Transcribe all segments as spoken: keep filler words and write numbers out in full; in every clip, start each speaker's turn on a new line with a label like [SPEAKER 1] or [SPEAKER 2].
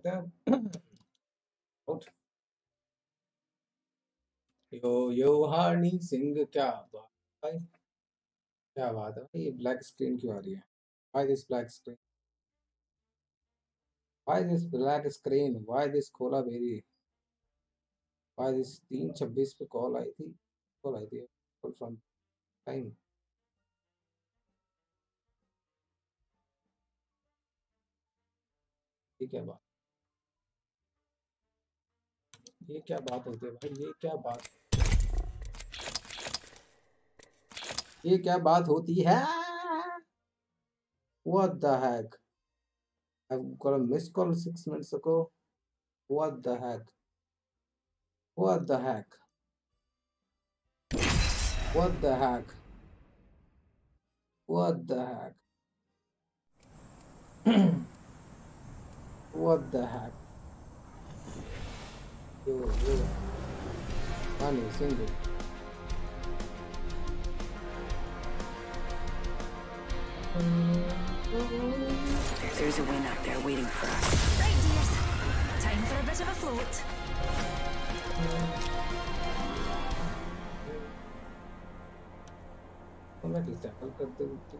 [SPEAKER 1] करते हैं। Out. Yo yo हार्नी सिंह, क्या बात भाई, क्या बात है भाई। ये ब्लैक स्क्रीन क्यों आ रही है? Why this black screen, why this black screen, why this Kolaveri, why this तीन छब्बीस पे कॉल आई थी, कॉल आई थी कॉल फ्रॉम टाइम। ये क्या बात, ये क्या बात होती है भाई, ये क्या बात, ये क्या बात होती है? What the heck? I've got a missed call six minutes ago. What the heck? What the heck? What the heck? What the heck? What the heck? Yo, yo, honey, single.
[SPEAKER 2] There's a win out there waiting for us.
[SPEAKER 3] Right, dears. Time for a bit of a float.
[SPEAKER 1] तो मैं disable कर दूँ तो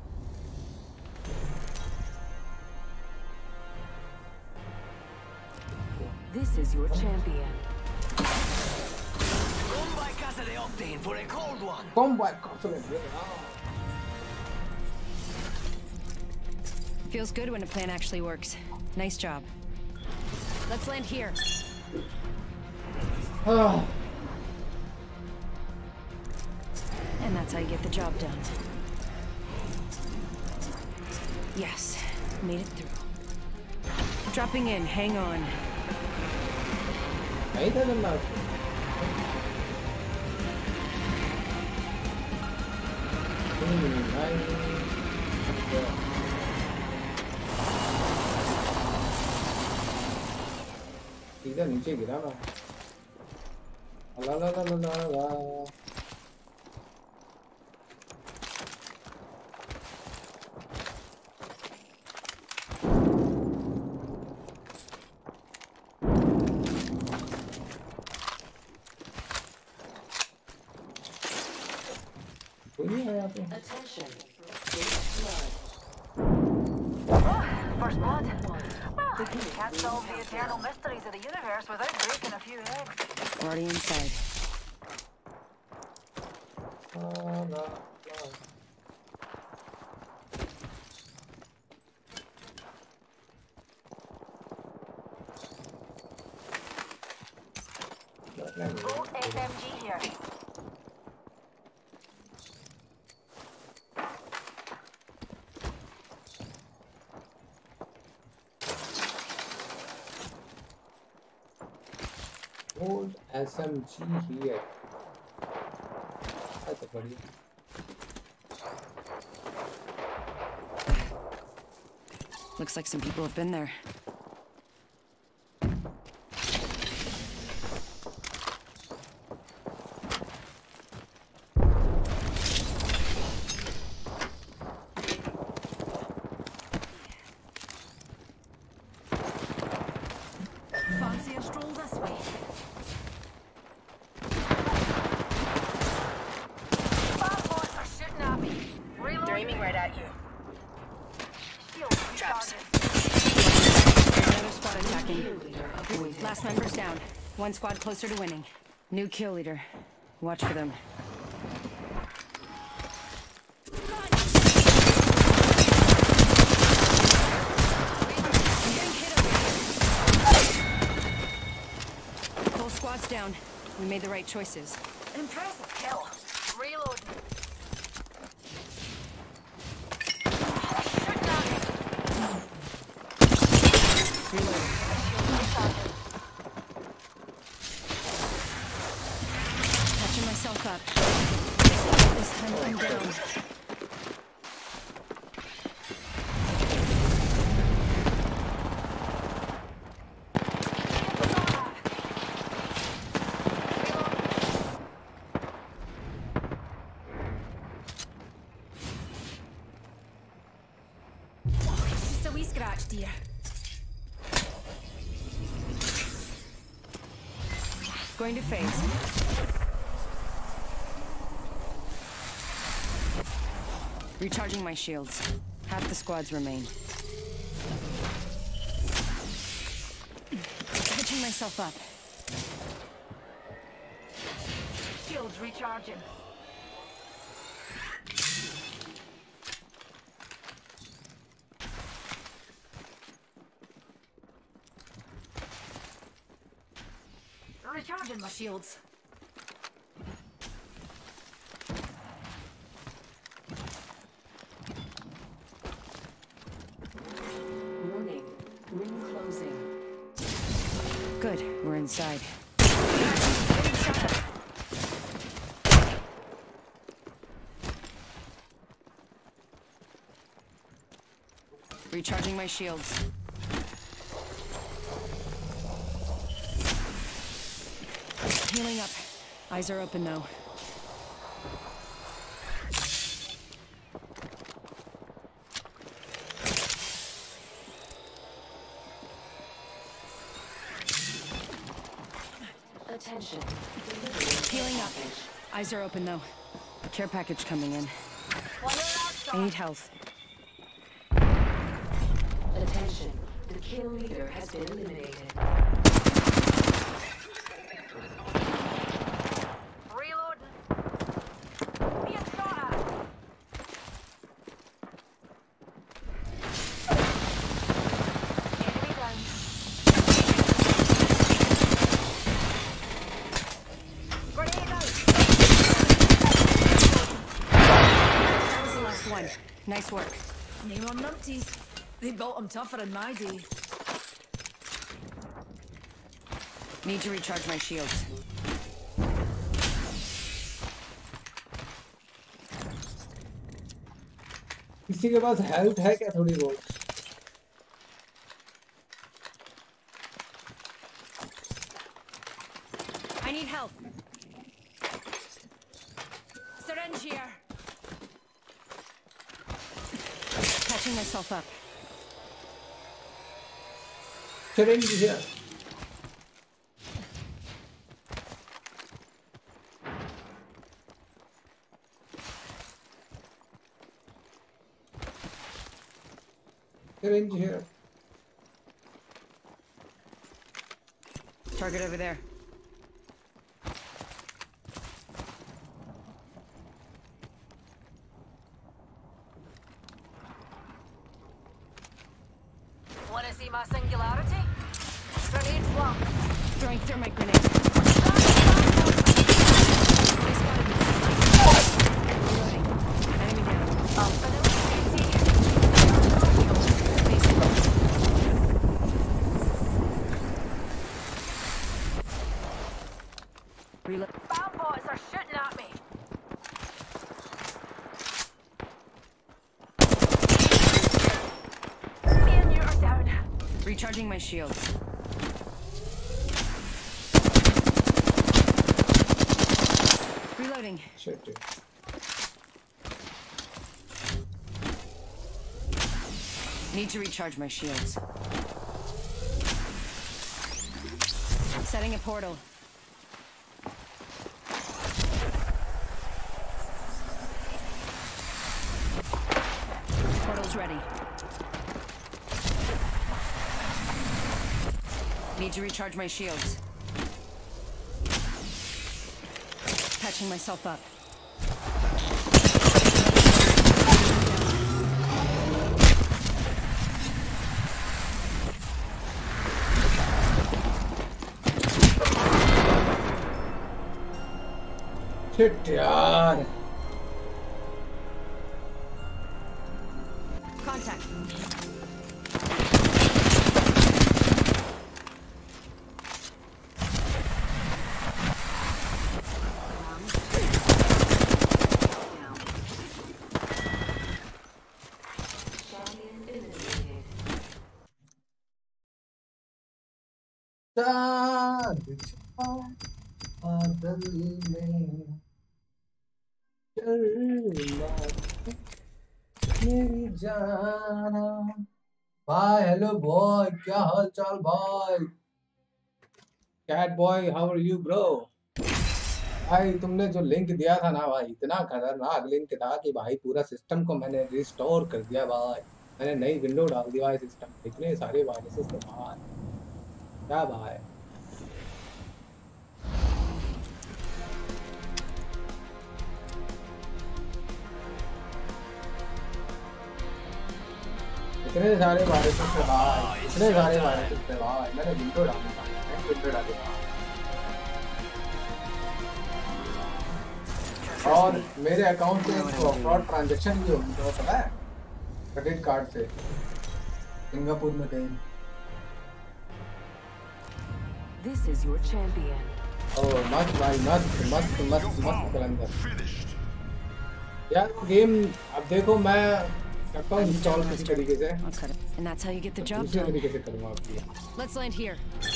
[SPEAKER 2] This is your champion.
[SPEAKER 4] Come by Casa de Octane for a cold one.
[SPEAKER 1] कौन बात कर सकते हैं?
[SPEAKER 3] Feels good when a plan actually works. Nice job. Let's land here.
[SPEAKER 1] Ah,
[SPEAKER 3] And that's how you get the job done. Yes, made it through. Dropping in, hang on.
[SPEAKER 1] नहीं था करना। हम्म, नहीं। सीधा नीचे गिरा मैं। ला ला ला ला ला ला। कोई नहीं आया तो।
[SPEAKER 2] Attention.
[SPEAKER 5] First blood. Well, you can't solve the eternal mysteries of the universe without breaking a few eggs.
[SPEAKER 3] We're already inside.
[SPEAKER 1] La La La.
[SPEAKER 5] Bolt S M G here.
[SPEAKER 1] Old S M G here. That's a buddy.
[SPEAKER 3] Looks like some people have been there.
[SPEAKER 5] Fancy a stroll this way? Bad boys are shooting at me. Reload.
[SPEAKER 2] They're aiming right at you.
[SPEAKER 5] Shield
[SPEAKER 2] Traps.
[SPEAKER 5] recharging.
[SPEAKER 3] Another squad attacking. Last member's down. One squad closer to winning. New kill leader. Watch for them. Whole squad's down. We made the right choices.
[SPEAKER 5] Impressive kill. Reload. Shooting at me.
[SPEAKER 3] Reload.
[SPEAKER 5] Recharging.
[SPEAKER 3] Catching myself up. This time I'm down. going to phase. Recharging my shields. Half the squads remain. Catching myself up.
[SPEAKER 5] Shields recharging. Recharging my shields.
[SPEAKER 2] Warning. Ring closing.
[SPEAKER 3] Good, we're inside. Recharging my shields. Healing up. Eyes are open though.
[SPEAKER 2] Attention.
[SPEAKER 3] Healing up. Eyes are open though. Care package coming in. I need health.
[SPEAKER 2] Attention. The kill leader has been eliminated.
[SPEAKER 5] Reloading. Being shot at. Enemy down. Grenade out.
[SPEAKER 3] That was the last one. Nice work.
[SPEAKER 6] Name on numpties. They built them tougher in my day.
[SPEAKER 3] Need to recharge my shields.
[SPEAKER 1] किसी के पास health है क्या थोड़ी बहुत?
[SPEAKER 3] I need help. Syringe here. Catching myself up.
[SPEAKER 1] Syringe here. Syringe here.
[SPEAKER 3] Target over there.
[SPEAKER 5] Wanna see my singularity? Grenade flung.
[SPEAKER 3] Throwing thermite grenade. They spotted me. Reloading. Enemy down. Reload.
[SPEAKER 5] Bomb bots are shooting at me. Me and you are down.
[SPEAKER 3] Recharging my shields. Reloading.
[SPEAKER 1] Shit. Dude.
[SPEAKER 3] Need to recharge my shields. Setting a portal. Portal's ready. Need to recharge my shields. Patching myself up.
[SPEAKER 1] Shit यार.
[SPEAKER 3] Contact.
[SPEAKER 1] बादल में चलना मेरी जाना. भाई hello boy, क्या हाल चाल भाई? Cat boy how are you bro? भाई तुमने जो लिंक दिया था ना भाई, इतना खतरनाक लिंक था कि भाई पूरा सिस्टम को मैंने रिस्टोर कर दिया भाई। मैंने नई विंडो डाल दी भाई सिस्टम, इतने सारे वायरसेस थे भाई, क्या भाई। इतने सारे वायरसेस थे भाई, इतने सारे वायरसेस थे भाई, मैंने विंडो डाली था, मैंने विंडो डाली था। और मेरे अकाउंट से फ्रॉड ट्रांजैक्शन भी होगी, तो पता है, क्रेडिट कार्ड से सिंगापुर में कहीं।
[SPEAKER 2] This is your champion.
[SPEAKER 1] ओह मस्त भाई, मस्त मस्त मस्त मस्त कलंदर यार। गेम अब देखो मैं करता हूँ इंस्टॉल किसी तरीके से,
[SPEAKER 3] I'll cut it. And that's how you get the job
[SPEAKER 1] दूसरे
[SPEAKER 3] done.
[SPEAKER 1] तरीके से करूँगा आपकी।
[SPEAKER 3] Let's land here.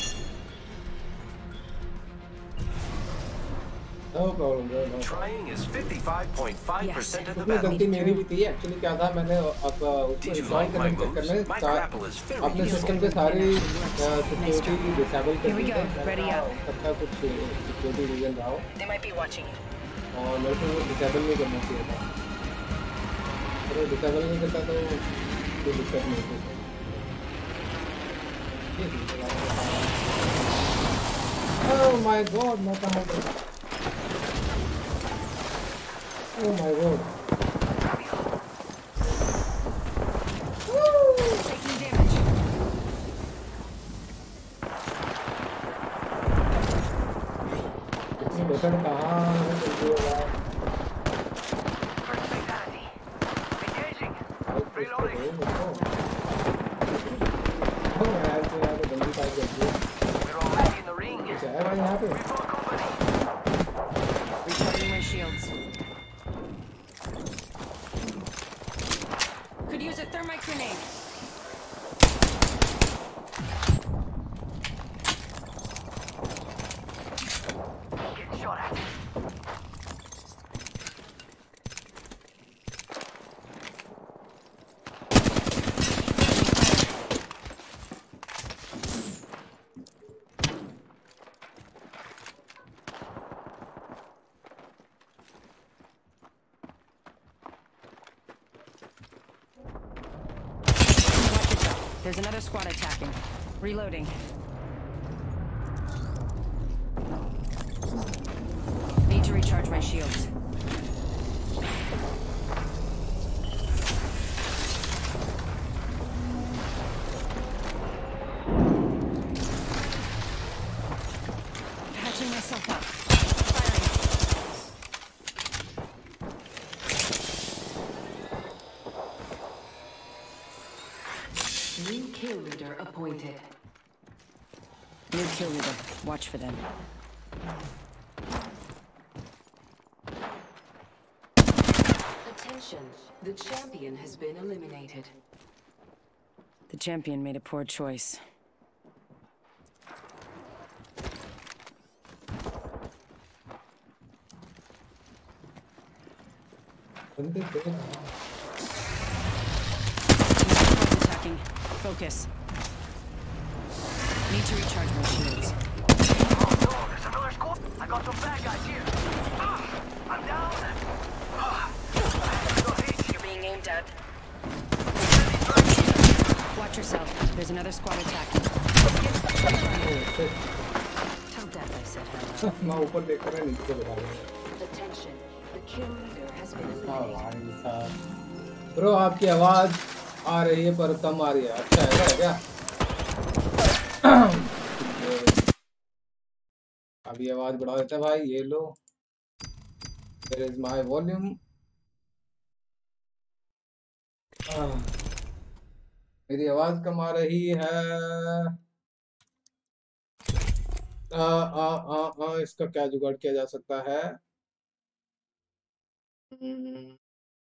[SPEAKER 1] No problem bro, no.
[SPEAKER 4] Trying is fifty-five point five percent of the
[SPEAKER 1] उसमें
[SPEAKER 4] battle.
[SPEAKER 1] गलती मेरी भी थी एक्चुअली। क्या था, मैंने अब उसको
[SPEAKER 4] Did you
[SPEAKER 1] install
[SPEAKER 4] like my
[SPEAKER 1] करने के चक्कर में
[SPEAKER 4] moves? My
[SPEAKER 1] सा-
[SPEAKER 4] grapple is very
[SPEAKER 1] अपने
[SPEAKER 4] useful.
[SPEAKER 1] सिस्टम पे सारी सिक्योरिटी डिसेबल कर
[SPEAKER 3] Here we
[SPEAKER 1] दी
[SPEAKER 3] go.
[SPEAKER 1] थी।
[SPEAKER 3] Ready up.
[SPEAKER 1] सबका कुछ सिक्योरिटी रीजन रहा हो
[SPEAKER 2] They might be watching you.
[SPEAKER 1] और मेरे को वो डिसेबल नहीं करना चाहिए था। अगर वो डिसेबल नहीं करता तो कोई दिक्कत नहीं होती। ओह माय गॉड, मैं कहाँ गया? Oh my god,
[SPEAKER 3] Taking damage.
[SPEAKER 1] इतनी बसड़ कहाँ है चलती है यार?
[SPEAKER 5] First fatality. Engaging. Reloading.
[SPEAKER 1] ओह यार, तो यार तो बंदी टाइप करती है।
[SPEAKER 5] We're already in the ring.
[SPEAKER 1] क्या है भाई यहाँ पे?
[SPEAKER 5] For company.
[SPEAKER 3] Recharging my shields. Could use a thermite grenade.
[SPEAKER 5] Getting shot at.
[SPEAKER 3] Watch yourself. There's another squad attacking. Reloading. Need to recharge my shields. Patching myself up. Firing.
[SPEAKER 2] New kill leader appointed.
[SPEAKER 3] New kill leader. Watch for them.
[SPEAKER 2] Attention, the champion has been eliminated.
[SPEAKER 3] The champion made a poor choice.
[SPEAKER 1] बंदे थे।
[SPEAKER 3] Squad's attacking. Focus. Need to recharge my shields.
[SPEAKER 5] Oh no, there's another squad. I got some bad guys here. Ah, I'm down. Ah, no hit.
[SPEAKER 2] You're being aimed at.
[SPEAKER 3] Watch yourself. There's another squad attacking. Tell Death I said hello.
[SPEAKER 1] मैं ऊपर देख रहा नीचे से बता रहा हूँ।
[SPEAKER 2] Attention, the kill leader has been
[SPEAKER 1] हाँ
[SPEAKER 2] eliminated.
[SPEAKER 1] भाई साहब, ब्रो आपकी आवाज आ रही है पर कम आ रही है। अच्छा है क्या? अभी आवाज बढ़ा देता है भाई, ये लो। There is my volume. आह, मेरी आवाज कम आ रही है। आ, आ, आ, आ, इसका क्या जुगाड़ किया जा सकता है? हम्म,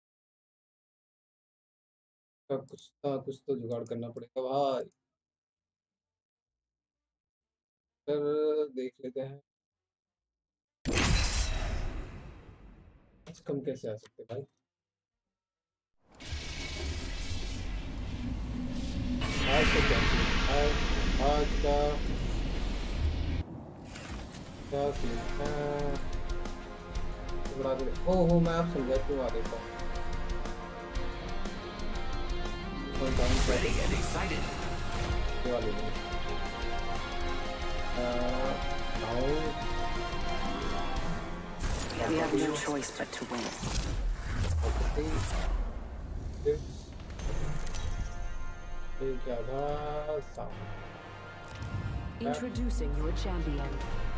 [SPEAKER 1] इसका कुछ था, कुछ तो जुगाड़ करना पड़ेगा भाई। फिर देख लेते हैं कम कैसे आ सकते भाई। आज का क्या आज, आज का क्या सीन है बड़ा दिन ओह मैं आप समझा क्यों आ देता हूँ
[SPEAKER 4] Ready and excited.
[SPEAKER 1] ये वाले नहीं now
[SPEAKER 2] We have no choice but to win.
[SPEAKER 1] Okay ये क्या था sound
[SPEAKER 7] Introducing your champion.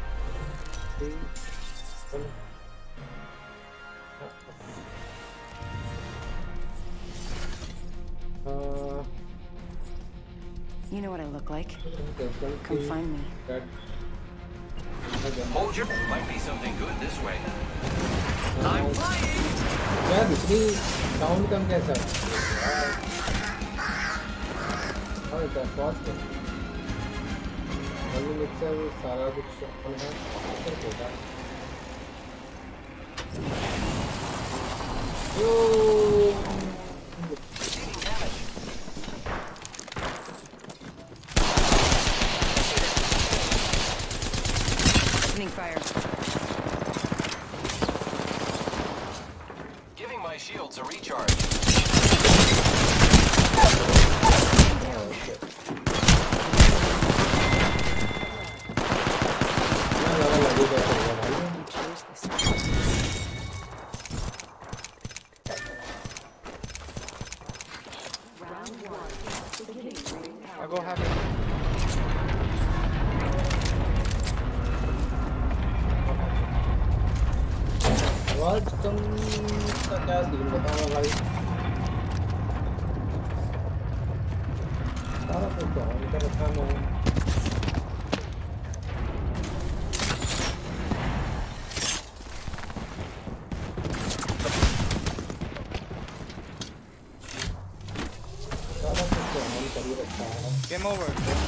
[SPEAKER 1] Uh,
[SPEAKER 3] You know what I look like.
[SPEAKER 1] there's one
[SPEAKER 3] Come
[SPEAKER 1] thing
[SPEAKER 3] find me.
[SPEAKER 1] that
[SPEAKER 4] Hold your. Might be something good this way. I'm flying.
[SPEAKER 1] यार दूसरी sound कम कैसा है और इतना fast है वॉल्यूम मिक्सर सारा कुछ on है मिक्सर होगा यो
[SPEAKER 3] Opening fire.
[SPEAKER 4] Giving my shields a recharge.
[SPEAKER 3] You chose this.
[SPEAKER 8] I'll go have it.
[SPEAKER 1] आवाज कम का क्या सीन बताओ भाई सारा कुछ तो ऑन कर रखा है मैं सारा कुछ तो ऑन कर ही रखा है
[SPEAKER 8] Game over.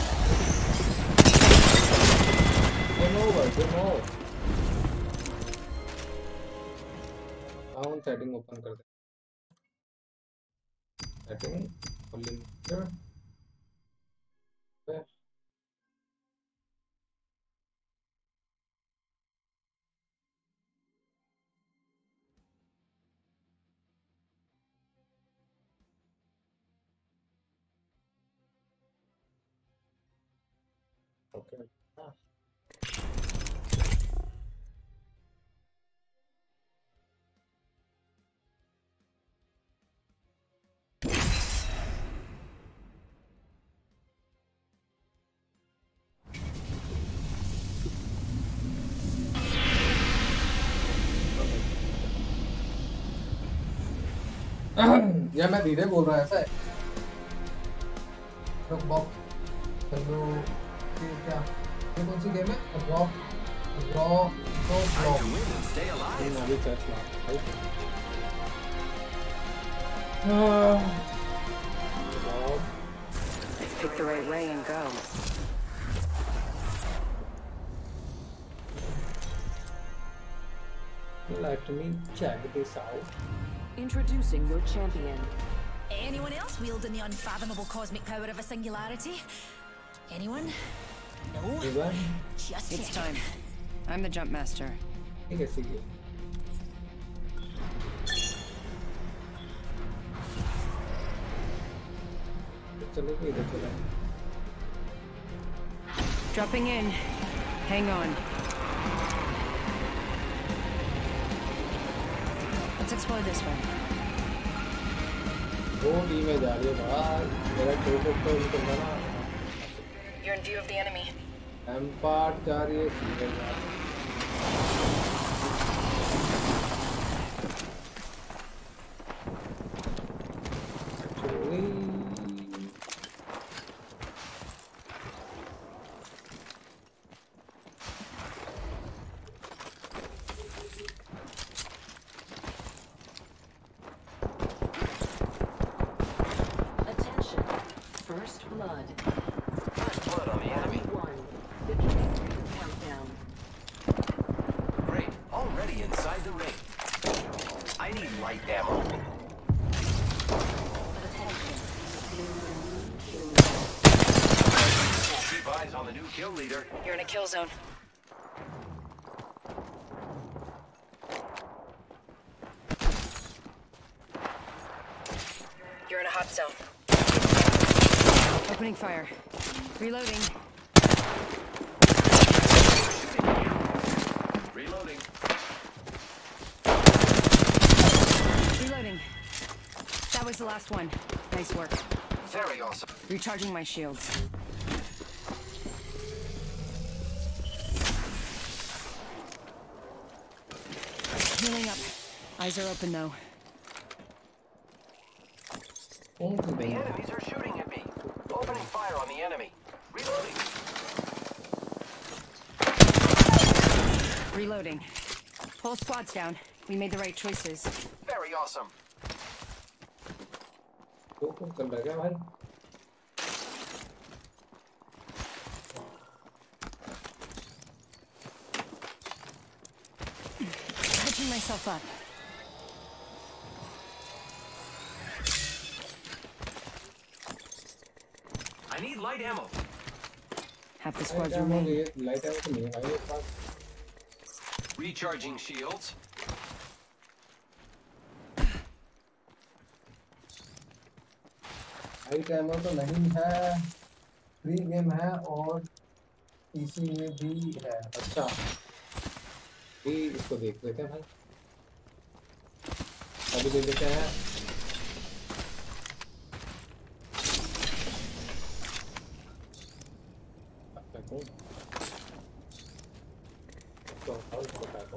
[SPEAKER 1] Game over game over sound setting open कर दे सेटिंग वॉल्यूम ओके या मैं धीरे बोल रहा हूँ ऐसा है रॉक बॉक्स हेलो ये क्या ये कौन सी गेम है रॉक रॉक तो
[SPEAKER 4] Time
[SPEAKER 1] rock
[SPEAKER 4] to win and stay alive.
[SPEAKER 1] इन अभी चर्च में rock
[SPEAKER 2] Let's pick the right way and go.
[SPEAKER 1] let me check this out
[SPEAKER 7] Introducing your champion.
[SPEAKER 6] Anyone else wielding the unfathomable cosmic power of a singularity? Anyone? No?
[SPEAKER 1] Everyone
[SPEAKER 6] Just
[SPEAKER 3] It's
[SPEAKER 6] checking.
[SPEAKER 3] time. I'm the jump master.
[SPEAKER 1] ठीक है सीखिए चलो कि इधर चला
[SPEAKER 3] Dropping in. Hang on. Let's explore this way.
[SPEAKER 1] दो टीमें जा रही है भाई मेरा टोटल तो निकलना ना
[SPEAKER 3] You're in view of the enemy.
[SPEAKER 1] एम्पार्ट जा रही है सीधे जा रही है Actually,
[SPEAKER 7] Attention. First blood.
[SPEAKER 4] First blood on the enemy.
[SPEAKER 7] One. Beginning countdown.
[SPEAKER 4] Great. Already inside the ring. I need light ammo.
[SPEAKER 7] Attention.
[SPEAKER 4] Keep eyes on the new kill leader.
[SPEAKER 3] You're in a kill zone.
[SPEAKER 6] drop zone.
[SPEAKER 3] Opening fire. Reloading.
[SPEAKER 4] Reloading.
[SPEAKER 3] Reloading. That was the last one. Nice work.
[SPEAKER 4] Very awesome.
[SPEAKER 3] Recharging my shields. Healing up. Eyes are open though.
[SPEAKER 1] कौन सी
[SPEAKER 4] The
[SPEAKER 1] बंदी है?
[SPEAKER 4] enemies are shooting at me. Opening fire on the enemy. Reloading.
[SPEAKER 3] Reloading. Whole squad's down. We made the right choices.
[SPEAKER 4] Very awesome.
[SPEAKER 1] दो कौन चल रहा है क्या भाई?
[SPEAKER 3] Catching myself up.
[SPEAKER 4] I need light ammo.
[SPEAKER 3] Half the
[SPEAKER 1] light
[SPEAKER 3] squads
[SPEAKER 1] ammo
[SPEAKER 3] remain.
[SPEAKER 1] ये light ammo तो नहीं है भाई मेरे पास।
[SPEAKER 4] Recharging shields.
[SPEAKER 1] लाइट एमो तो नहीं है, फ्री गेम है और पीसी में भी है। अच्छा, ये इसको देख लेते हैं भाई, अभी ले लेते हैं। तो हटाओ इसको, हटाओ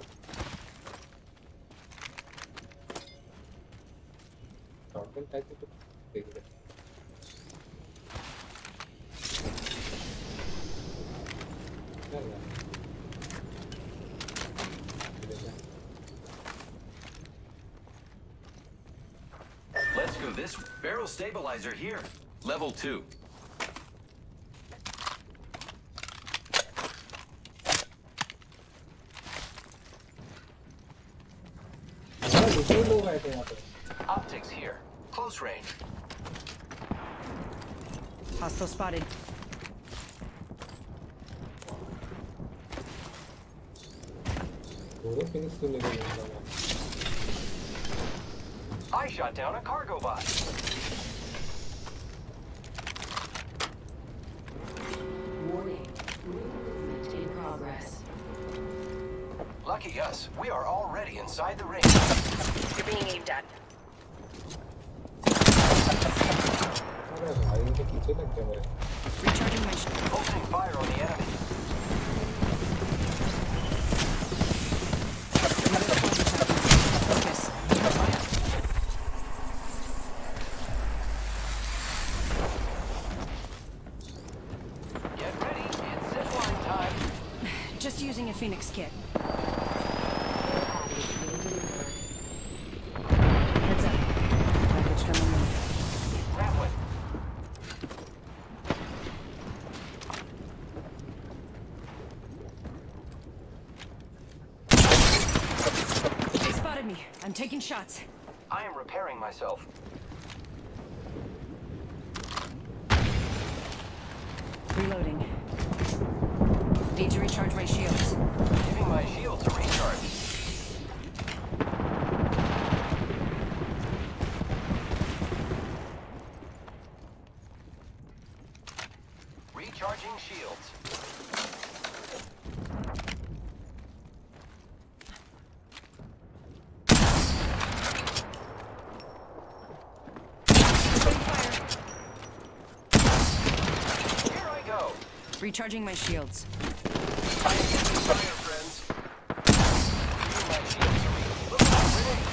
[SPEAKER 1] शॉटगन टाइप की तो देख लेते हैं। क्या हुआ? ये देखो।
[SPEAKER 4] Let's go this way. Barrel stabilizer here. Level two.
[SPEAKER 1] हाँ, दूसरे लोग आए थे यहाँ पे।
[SPEAKER 4] Optics here. Close range.
[SPEAKER 3] Hostile spotted.
[SPEAKER 1] वो फिनिश तो ले गए हैं।
[SPEAKER 4] I shot down a cargo bot.
[SPEAKER 7] Warning. Movement in progress.
[SPEAKER 4] Lucky us. We are already inside the ring.
[SPEAKER 6] You're being aimed at.
[SPEAKER 1] अरे भाई इनके पीछे लग गए मेरे।
[SPEAKER 3] Recharging my shield.
[SPEAKER 4] Opening fire on the enemy.
[SPEAKER 3] Focus.
[SPEAKER 4] Get ready. It's zipline time.
[SPEAKER 3] Just using a Phoenix kit. Heads up. Package coming in.
[SPEAKER 4] Grappling.
[SPEAKER 3] They spotted me. I'm taking shots.
[SPEAKER 4] I am repairing myself.
[SPEAKER 3] Reloading. Need to recharge my shields.
[SPEAKER 4] Giving my shields a recharge. Recharging shields.
[SPEAKER 3] Opening fire.
[SPEAKER 4] Here I go.
[SPEAKER 3] Recharging my shields.
[SPEAKER 4] I am getting fire, friends. Giving my shields a re- Look out,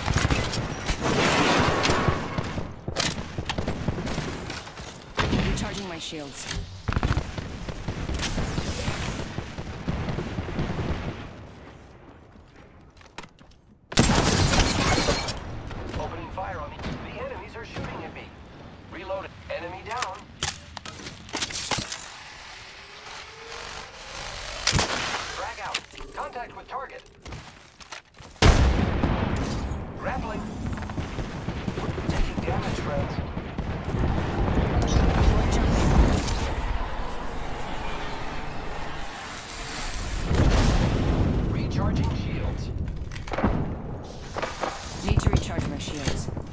[SPEAKER 4] grenade.
[SPEAKER 3] Recharging my shields.
[SPEAKER 4] Opening fire on me. The enemies are shooting at me. Reloading. Enemy down. Drag out. Contact with target. Grappling. Taking damage, friends.
[SPEAKER 3] Avoid jumping.
[SPEAKER 4] Recharging shields.
[SPEAKER 3] Need to recharge my shields.